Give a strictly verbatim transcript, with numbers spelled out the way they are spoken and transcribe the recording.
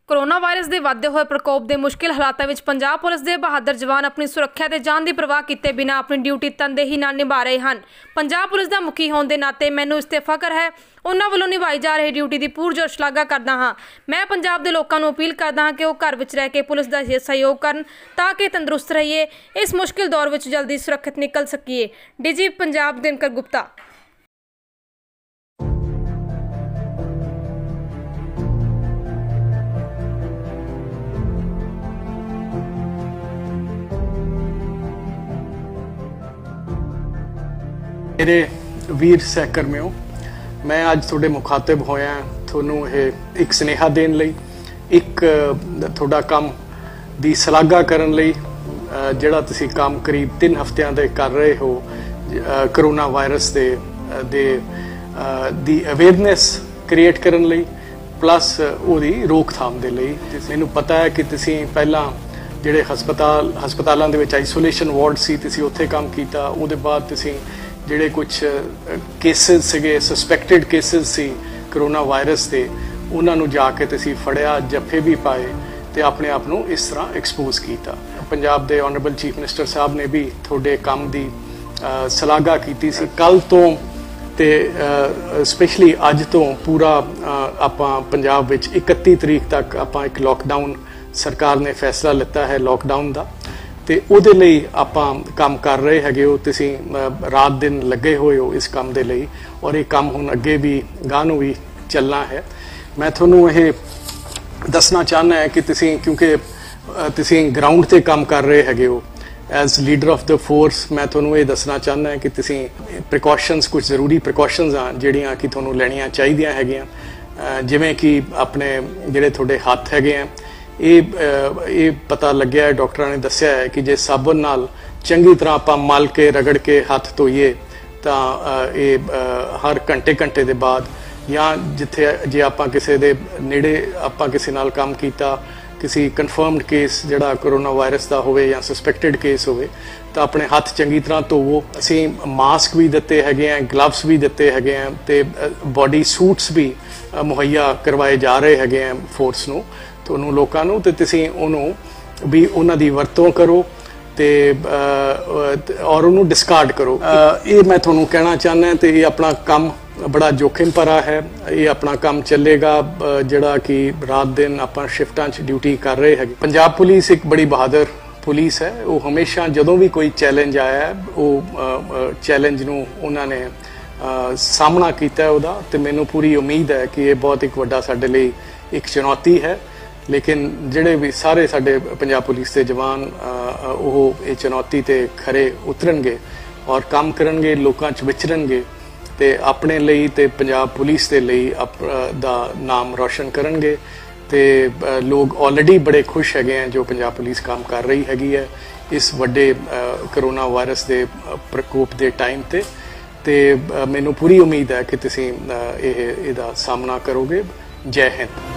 Corona virus के बढ़ते हुए प्रकोप के मुश्किल हालातों में पंजाब पुलिस के बहादुर जवान अपनी सुरक्षा ते जान की परवाह किए बिना अपनी ड्यूटी तनदेही नाल निभा रहे हैं। पंजाब पुलिस का मुखी होने के नाते मैनूं इस ते फख्र है। उन्होंने वालों निभाई जा रही ड्यूटी की पुरजोर शलाघा करदा हाँ। मैं पंजाब के लोगों को अपील करदा हाँ कि वह घर विच रह के पुलिस का सहयोग करन ताकि तंदुरुस्त रहिए, इस मुश्किल दौर में जल्दी सुरक्षित निकल सकीए। D G Punjab Dinkar Gupta. मेरे वीर सहकर्मियों, मैं आज थोड़े मुखातिब होया थोनू ये एक स्नेहा देन लई, एक थोड़ा काम दी सलाघा करन लई जिहड़ा तुसीं काम करीब तीन हफ्तियां दे कर रहे हो कोरोना वायरस दे दे दी अवेयरनेस क्रिएट करन लई प्लस ओदी रोकथाम दे लई। मैनूं पता है कि तुसीं पहलां जिहड़े हस्पताल हस्पतालां दे विच आइसोलेशन वार्ड सी तुसीं उत्थे काम कीता, उहदे बाद तुसीं ਜਿਹੜੇ ਕੁਝ ਕੇਸਿਸ ਸੀਗੇ ਸਸਪੈਕਟਡ ਕੇਸਿਸ ਸੀ ਕਰੋਨਾ ਵਾਇਰਸ ਦੇ, ਉਹਨਾਂ ਨੂੰ ਜਾ ਕੇ ਤੁਸੀਂ ਫੜਿਆ, ਜੱਫੇ ਵੀ ਪਾਏ ਤੇ ਆਪਣੇ ਆਪ ਨੂੰ ਇਸ ਤਰ੍ਹਾਂ ਐਕਸਪੋਜ਼ ਕੀਤਾ। ਪੰਜਾਬ ਦੇ ਆਨਰੇਬਲ ਚੀਫ ਮਿਨਿਸਟਰ ਸਾਹਿਬ ਨੇ ਵੀ ਤੁਹਾਡੇ ਕੰਮ ਦੀ ਸਲਾਘਾ ਕੀਤੀ ਸੀ। ਕੱਲ ਤੋਂ ਤੇ ਸਪੈਸ਼ਲੀ ਅੱਜ ਤੋਂ ਪੂਰਾ ਆਪਾਂ ਪੰਜਾਬ ਵਿੱਚ ਇਕੱਤੀ ਤਰੀਕ ਤੱਕ ਆਪਾਂ ਇੱਕ ਲੋਕਡਾਊਨ ਸਰਕਾਰ ਨੇ ਫੈਸਲਾ ਲਿੱਤਾ ਹੈ ਲੋਕਡਾਊਨ ਦਾ, ਤੇ ਉਹਦੇ ਲਈ ਆਪਾਂ ਕੰਮ ਕਰ ਰਹੇ ਹੈਗੇ ਹੋ। ਤੁਸੀਂ ਰਾਤ ਦਿਨ ਲੱਗੇ ਹੋਏ ਹੋ ਇਸ ਕੰਮ ਦੇ ਲਈ ਔਰ ਇਹ ਕੰਮ ਹੁਣ ਅੱਗੇ ਵੀ ਗਾਂਹ ਨੂੰ ਵੀ ਚੱਲਣਾ ਹੈ। ਮੈਂ ਤੁਹਾਨੂੰ ਇਹ ਦੱਸਣਾ ਚਾਹੁੰਦਾ ਹਾਂ ਕਿ ਤੁਸੀਂ ਕਿਉਂਕਿ ਤੁਸੀਂ ਗਰਾਊਂਡ ਤੇ ਕੰਮ ਕਰ ਰਹੇ ਹੈਗੇ ਹੋ as leader of the force, ਮੈਂ ਤੁਹਾਨੂੰ ਇਹ ਦੱਸਣਾ ਚਾਹੁੰਦਾ ਹਾਂ ਕਿ ਤੁਸੀਂ ਪ੍ਰੀਕਾਸ਼ਨਸ ਕੁਝ ਜ਼ਰੂਰੀ ਪ੍ਰੀਕਾਸ਼ਨਸ ਆ ਜਿਹੜੀਆਂ ਕਿ ਤੁਹਾਨੂੰ ਲੈਣੀਆਂ ਚਾਹੀਦੀਆਂ ਹੈਗੀਆਂ, ਜਿਵੇਂ ਕਿ ਆਪਣੇ ਜਿਹੜੇ ਤੁਹਾਡੇ ਹੱਥ ਹੈਗੇ ਆ ਇਹ ਪਤਾ ਲੱਗਿਆ ਡਾਕਟਰਾਂ ਨੇ ਦੱਸਿਆ ਹੈ ਕਿ ਜੇ ਸਾਬਣ ਨਾਲ ਚੰਗੀ ਤਰ੍ਹਾਂ ਆਪਾਂ ਮਲ ਕੇ ਰਗੜ ਕੇ ਹੱਥ ਧੋਈਏ ਤਾਂ ਇਹ ਹਰ ਘੰਟੇ ਘੰਟੇ ਦੇ ਬਾਅਦ ਜਾਂ ਜਿੱਥੇ ਜੇ ਆਪਾਂ ਕਿਸੇ ਦੇ ਨੇੜੇ ਆਪਾਂ ਕਿਸੇ ਨਾਲ ਕੰਮ ਕੀਤਾ, ਕਿਸੇ ਕਨਫਰਮਡ ਕੇਸ ਜਿਹੜਾ ਕੋਰੋਨਾ ਵਾਇਰਸ ਦਾ ਹੋਵੇ ਜਾਂ ਸਸਪੈਕਟਡ ਕੇਸ ਹੋਵੇ ਤਾਂ ਆਪਣੇ ਹੱਥ ਚੰਗੀ ਤਰ੍ਹਾਂ ਧੋਵੋ। ਅਸੀਂ ਮਾਸਕ ਵੀ ਦਿੱਤੇ ਹੈਗੇ ਆ, ਗਲਵਸ ਵੀ ਦਿੱਤੇ ਹੈਗੇ ਆ ਤੇ ਬਾਡੀ ਸੂਟਸ ਵੀ ਮੁਹੱਈਆ ਕਰਵਾਏ ਜਾ ਰਹੇ ਹੈਗੇ ਆ ਫੋਰਸ ਨੂੰ, ਤੁਹਾਨੂੰ ਲੋਕਾਂ ਨੂੰ, ਤੇ ਤੁਸੀਂ ਉਹਨੂੰ ਵੀ ਉਹਨਾਂ ਦੀ ਵਰਤੋਂ ਕਰੋ ਤੇ ਔਰ ਉਹਨੂੰ ਡਿਸਕਾਰਡ ਕਰੋ। ਇਹ ਮੈਂ ਤੁਹਾਨੂੰ ਕਹਿਣਾ ਚਾਹੁੰਦਾ ਤੇ ਇਹ ਆਪਣਾ ਕੰਮ ਬੜਾ ਜੋਖਿਮ ਭਰਾ ਹੈ। ਇਹ ਆਪਣਾ ਕੰਮ ਚੱਲੇਗਾ ਜਿਹੜਾ ਕਿ ਰਾਤ ਦਿਨ ਆਪਾਂ ਸ਼ਿਫਟਾਂ 'ਚ ਡਿਊਟੀ ਕਰ ਰਹੇ ਹੈਗੇ। ਪੰਜਾਬ ਪੁਲਿਸ ਇੱਕ ਬੜੀ ਬਹਾਦਰ ਪੁਲਿਸ ਹੈ। ਉਹ ਹਮੇਸ਼ਾ ਜਦੋਂ ਵੀ ਕੋਈ ਚੈਲੰਜ ਆਇਆ ਉਹ ਚੈਲੰਜ ਨੂੰ ਉਹਨਾਂ ਨੇ ਸਾਹਮਣਾ ਕੀਤਾ ਉਹਦਾ, ਤੇ ਮੈਨੂੰ ਪੂਰੀ ਉਮੀਦ ਹੈ ਕਿ ਇਹ ਬਹੁਤ ਇੱਕ ਵੱਡਾ ਸਾਡੇ ਲਈ ਇੱਕ ਚੁਣੌਤੀ ਹੈ। लेकिन ਜਿਹੜੇ भी सारे साडे पंजाब पुलिस के जवान ਉਹ ਇਹ चुनौती ते खरे उतरनगे और काम करनगे, लोकां च विचरनगे ते अपने ਲਈ ते पंजाब पुलिस के ਲਈ दा नाम रोशन करनगे। ते लोग ऑलरेडी बड़े खुश हैगे हैं जो पंजाब पुलिस काम कर रही हैगी है इस वड्डे कोरोना वायरस के प्रकोप के टाइम ते ते मैनूं पूरी उम्मीद है कि तुसीं ਇਹ ਇਹਦਾ सामना करोगे। जय हिंद।